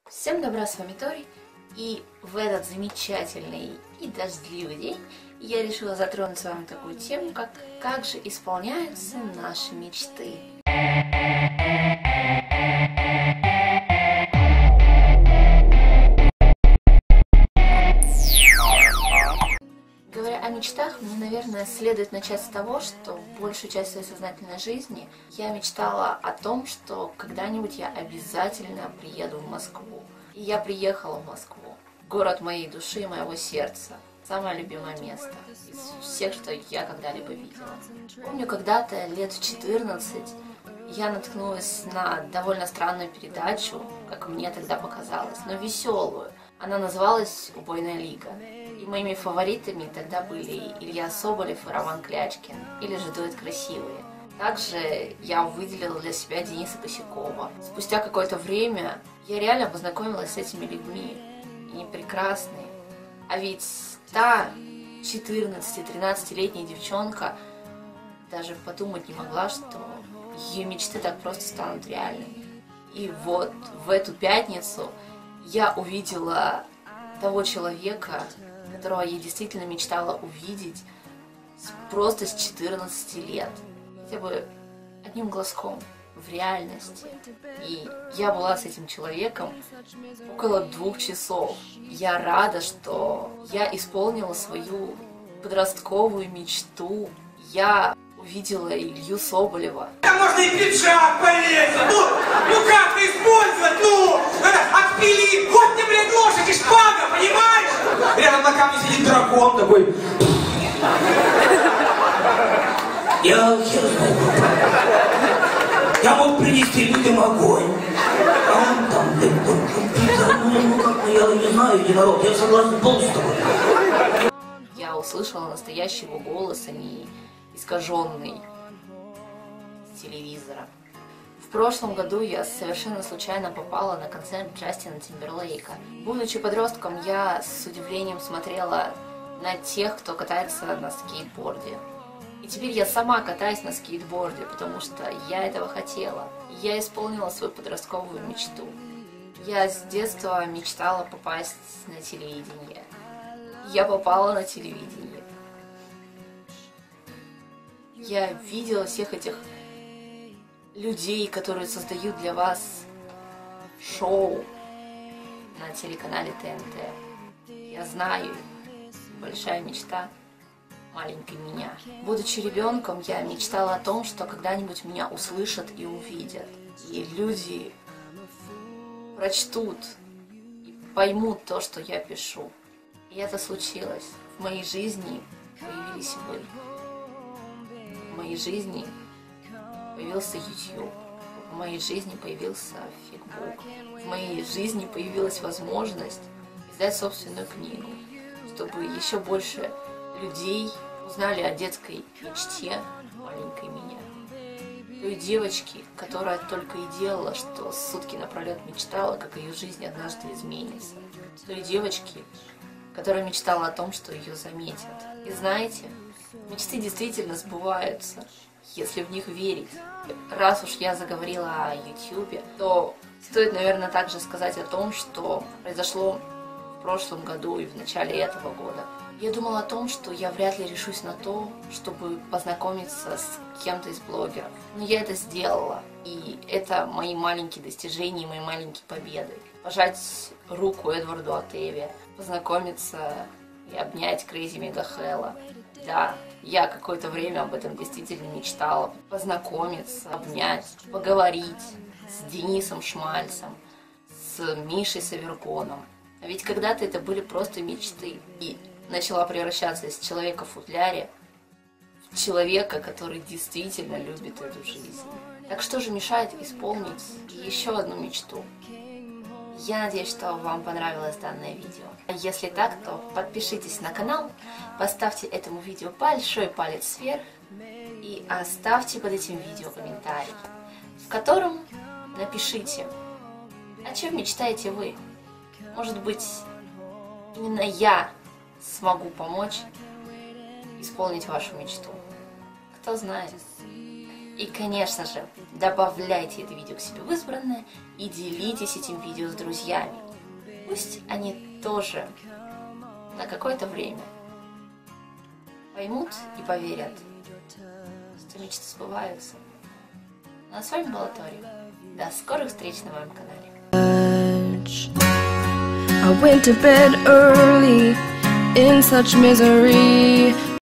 Всем добра, с вами Тори, и в этот замечательный и дождливый день я решила затронуть с вами такую тему, как же исполняются наши мечты. Говоря о мечтах, мне, наверное, следует начать с того, что большую часть своей сознательной жизни я мечтала о том, что когда-нибудь я обязательно приеду в Москву. И я приехала в Москву, город моей души и моего сердца, самое любимое место из всех, что я когда-либо видела. Помню, когда-то лет в 14 я наткнулась на довольно странную передачу, как мне тогда показалось, но веселую. Она называлась «Убойная лига». И моими фаворитами тогда были Илья Соболев и Роман Клячкин, или же дуэт «Красивые». Также я выделила для себя Дениса Косякова. Спустя какое-то время я реально познакомилась с этими людьми. И они прекрасные. А ведь та 14-13-летняя девчонка даже подумать не могла, что ее мечты так просто станут реальными. И вот в эту пятницу я увидела того человека, которого я действительно мечтала увидеть просто с 14 лет. Хотя бы одним глазком в реальности. И я была с этим человеком около 2 часов. Я рада, что я исполнила свою подростковую мечту. Я увидела Илью Соболева. Там можно и пиджак порезать, ну как-то использовать, отпили, хоть ты, блядь, лошадь и шпага, понимаешь? Рядом на камне сидит дракон такой. Я хер знаю. Я мог принести людям огонь. А он там, я не знаю, единорог, я согласен полностью с тобой. Я услышала настоящий его голос, а не искаженный с телевизора. В прошлом году я совершенно случайно попала на концерт Джастина Тимберлейка. Будучи подростком, я с удивлением смотрела на тех, кто катается на скейтборде. И теперь я сама катаюсь на скейтборде, потому что я этого хотела. Я исполнила свою подростковую мечту. Я с детства мечтала попасть на телевидение. Я попала на телевидение. Я видела всех этих людей, которые создают для вас шоу на телеканале ТНТ. Я знаю, большая мечта маленькой меня. Будучи ребенком, я мечтала о том, что когда-нибудь меня услышат и увидят. И люди прочтут и поймут то, что я пишу. И это случилось. В моей жизни появились вы. В моей жизни появился YouTube. В моей жизни появился Facebook. В моей жизни появилась возможность издать собственную книгу, чтобы еще больше людей узнали о детской мечте маленькой меня. Той девочки, которая только и делала, что сутки напролет мечтала, как ее жизнь однажды изменится. Той девочки, которая мечтала о том, что ее заметят. И знаете, мечты действительно сбываются, если в них верить. Раз уж я заговорила о YouTube, то стоит, наверное, также сказать о том, что произошло в прошлом году и в начале этого года. Я думала о том, что я вряд ли решусь на то, чтобы познакомиться с кем-то из блогеров. Но я это сделала. И это мои маленькие достижения, мои маленькие победы. Пожать руку Эдварду Атеве, познакомиться и обнять Крейзи Мегахела. Да, я какое-то время об этом действительно мечтала. Познакомиться, обнять, поговорить с Денисом Шмальцем, с Мишей Саверконом. А ведь когда-то это были просто мечты. И начала превращаться из человека в футляре в человека, который действительно любит эту жизнь. Так что же мешает исполнить еще одну мечту? Я надеюсь, что вам понравилось данное видео. Если так, то подпишитесь на канал, поставьте этому видео большой палец вверх и оставьте под этим видео комментарий, в котором напишите, о чем мечтаете вы. Может быть, именно я смогу помочь исполнить вашу мечту. Кто знает. И, конечно же, добавляйте это видео к себе в избранное и делитесь этим видео с друзьями. Пусть они тоже на какое-то время поймут и поверят, что мечты сбываются. Ну, а с вами была Тори. До скорых встреч на моем канале. I went to bed early in such misery.